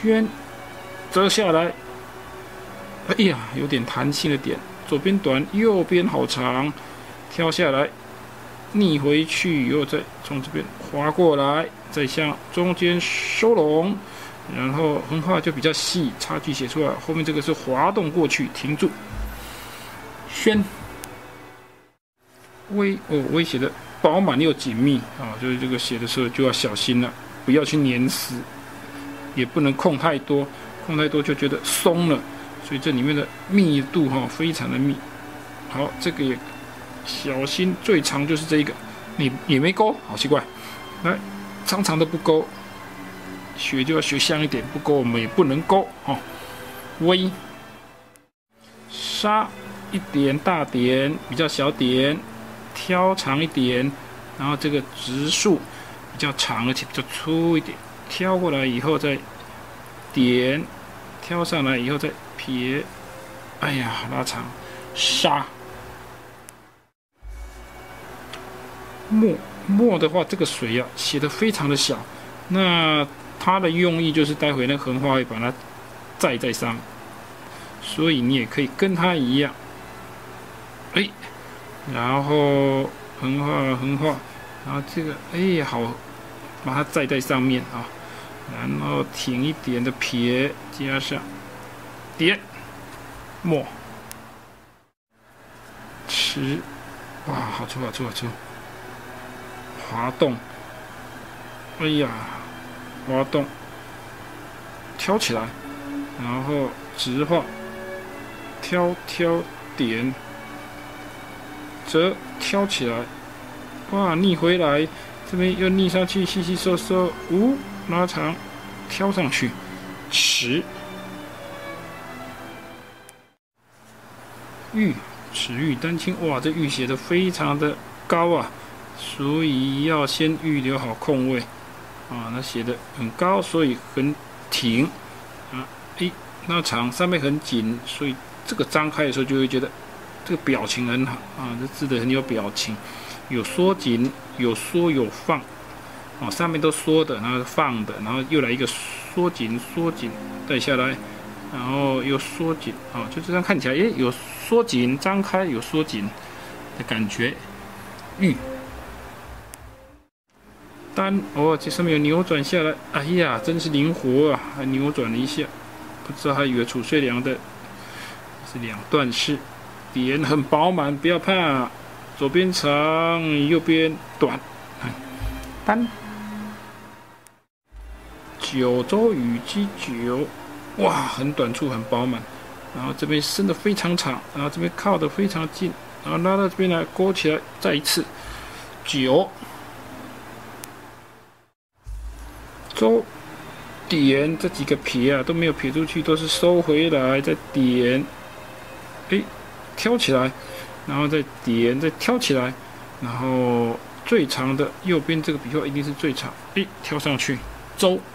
宣，折下来。哎呀，有点弹性的点，左边短，右边好长，挑下来，逆回去，又再从这边滑过来，再向中间收拢，然后横画就比较细，差距写出来。后面这个是滑动过去，停住。宣，微写的饱满又紧密啊，就是这个写的时候就要小心了，不要去粘死，也不能控太多，控太多就觉得松了。所以这里面的密度非常的密。好，这个也小心，最长就是这一个，你也没勾，好奇怪。来，长长的不勾，学就要学像一点，不勾我们也不能勾微杀一点大点，比较小点，挑长一点，然后这个直竖比较长而且比较粗一点，挑过来以后再点，挑上来以后再撇，哎呀，拉长，杀。墨的话，这个水写得非常的小，那它的用意就是待会那横画会把它载在上面，所以你也可以跟它一样，然后横画，然后这个好，把它载在上面啊，然后挺一点的撇，加上点墨持，哇，好粗，滑动，哎呀，滑动，挑起来，然后直画，挑点，折挑起来，哇，逆回来，这边又逆上去，细收，拉长，挑上去，持。齿玉丹青，哇，这玉写的非常的高啊，所以要先预留好空位啊。那写的很高，所以很挺啊。拉长，上面很紧，所以这个张开的时候就会觉得这个表情很好啊，这字的很有表情，有缩紧，有缩有放啊，上面都缩的，然后放的，然后又来一个缩紧，带下来。然后又缩紧啊，就这样看起来，有缩紧、张开，有缩紧的感觉。单这上面有扭转下来，哎呀，真是灵活啊，还扭转了一下，不知道还以为褚遂良的是两段式，点很饱满，不要怕，左边长，右边短，单。九州羽鸡九。哇，很短处很饱满，然后这边伸得非常长，然后这边靠得非常近，然后拉到这边来勾起来，再一次9周点这几个撇都没有撇出去，都是收回来再点，挑起来，然后再点再挑起来，然后最长的右边这个笔画一定是最长，挑上去周。